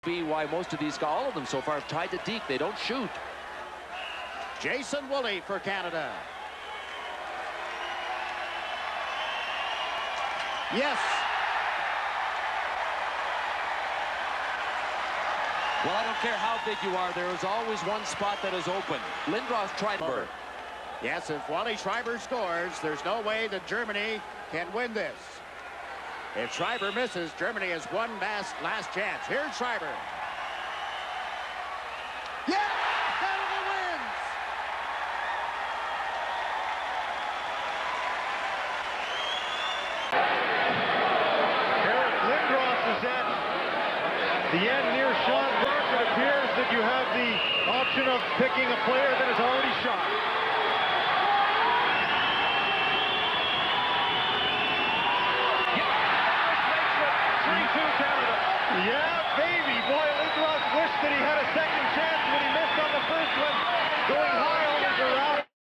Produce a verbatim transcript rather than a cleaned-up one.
be why most of these, all of them so far, have tried to deke. They don't shoot. Jason Woolley for Canada. Yes. Well, I don't care how big you are. There is always one spot that is open. Lindros Schreiber. Yes, if Wally Schreiber scores, there's no way that Germany can win this. If Schreiber misses, Germany has one last, last chance. Here's Schreiber. Yeah! Canada wins! Eric Lindros is at the end near Sean Burke. It appears that you have the option of picking a player that has already shot.